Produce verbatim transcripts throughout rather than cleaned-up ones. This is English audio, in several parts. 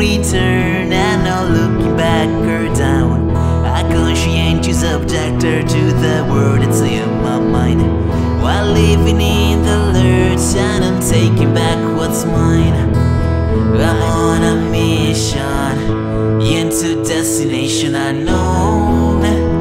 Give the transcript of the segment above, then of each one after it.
return and no looking back or down. A conscientious objector to the word that's in my mind, while living in the lurch and I'm taking back what's mine. I'm on a mission into destination unknown,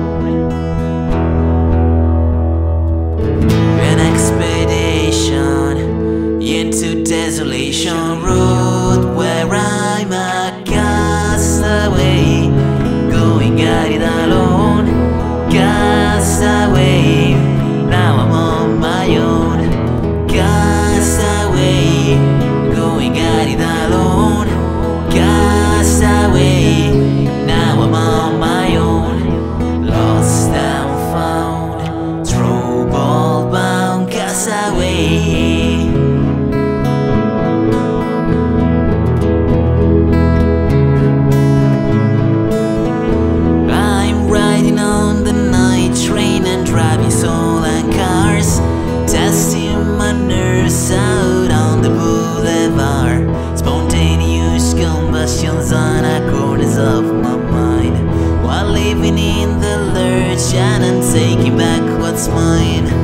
an expedition into desolation road where I'm a castaway, going at it alone. Castaway, now I'm on my own. Castaway, going at it alone. Castaway, now I'm on my own. Lost and found, trouble bound. Castaway. Out on the boulevard, spontaneous combustions on the corners of my mind, while living in the lurch and I'm taking back what's mine.